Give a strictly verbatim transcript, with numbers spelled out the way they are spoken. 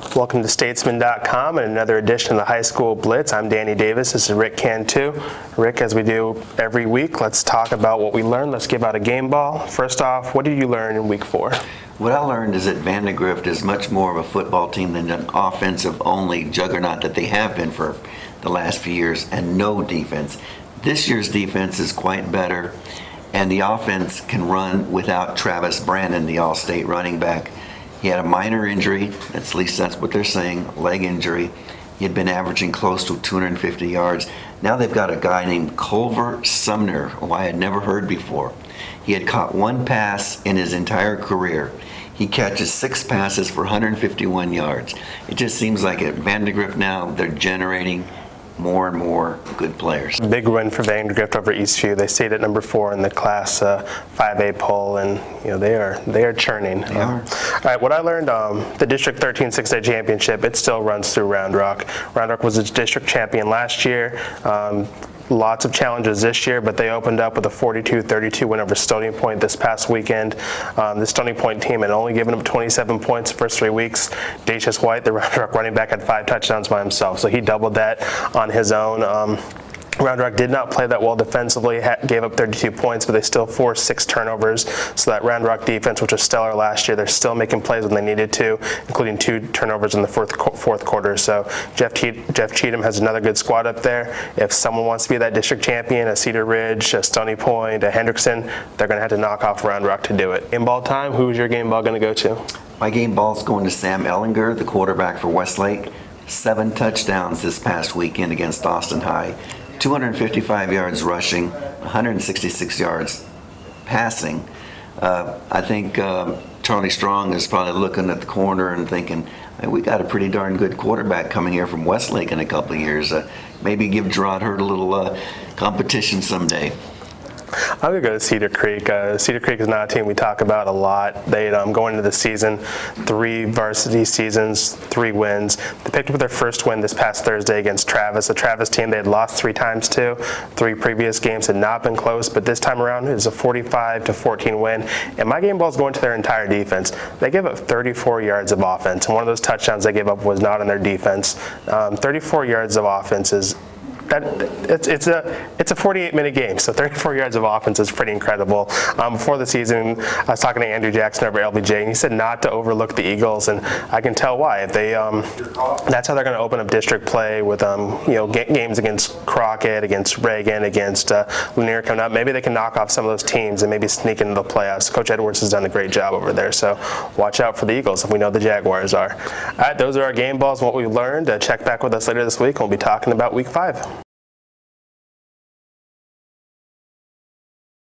Welcome to statesman dot com and another edition of the High School Blitz. I'm Danny Davis. This is Rick Cantu. Rick, as we do every week, let's talk about what we learned. Let's give out a game ball. First off, what did you learn in week four? What I learned is that Vandegrift is much more of a football team than an offensive-only juggernaut that they have been for the last few years, and no defense. This year's defense is quite better, and the offense can run without Travis Brandon, the all-state running back. He had a minor injury, at least that's what they're saying, leg injury. He had been averaging close to two hundred fifty yards. Now they've got a guy named Culver Sumner, who I had never heard before. He had caught one pass in his entire career. He catches six passes for one hundred fifty-one yards. It just seems like at Vandegrift now, they're generating more and more good players. Big win for Vandegrift over Eastview. They stayed at number four in the Class uh, five A poll, and you know they are they are churning. They are. All right, what I learned, um, the District thirteen six A championship, it still runs through Round Rock. Round Rock was its district champion last year. Um, Lots of challenges this year, but they opened up with a forty-two thirty-two win over Stony Point this past weekend. Um, the Stony Point team had only given up twenty-seven points the first three weeks. Dacius White, the Round Rock running back, had five touchdowns by himself, so he doubled that on his own. Um, Round Rock did not play that well defensively, gave up thirty-two points, but they still forced six turnovers. So that Round Rock defense, which was stellar last year, they're still making plays when they needed to, including two turnovers in the fourth, fourth quarter. So Jeff, Jeff Cheatham has another good squad up there. If someone wants to be that district champion, a Cedar Ridge, a Stony Point, a Hendrickson, they're going to have to knock off Round Rock to do it. Game ball time, who's your game ball going to go to? My game ball's going to Sam Ellinger, the quarterback for Westlake. Seven touchdowns this past weekend against Austin High. two hundred fifty-five yards rushing, one hundred sixty-six yards passing. Uh, I think um, Charlie Strong is probably looking at the corner and thinking, hey, we got a pretty darn good quarterback coming here from Westlake in a couple of years. Uh, maybe give Gerard Hurt a little uh, competition someday. I'm going to go to Cedar Creek. Uh, Cedar Creek is not a team we talk about a lot. They um, go into the season, three varsity seasons, three wins. They picked up their first win this past Thursday against Travis, a Travis team they had lost three times to. Three previous games had not been close, but this time around it was a forty-five to fourteen win. And my game ball is going to their entire defense. They gave up thirty-four yards of offense, and one of those touchdowns they gave up was not on their defense. Um, thirty-four yards of offense is That, it's, it's a it's a forty-eight minute game, so thirty-four yards of offense is pretty incredible. Um, before the season, I was talking to Andrew Jackson over at L B J, and he said not to overlook the Eagles, and I can tell why. If they um, that's how they're going to open up district play with um, you know ga games against Crockett, against Reagan, against uh, Lanier coming up. Maybe they can knock off some of those teams and maybe sneak into the playoffs. Coach Edwards has done a great job over there, so watch out for the Eagles. We know the Jaguars are. All right, those are our game balls and what we learned. Uh, check back with us later this week, and we'll be talking about week five.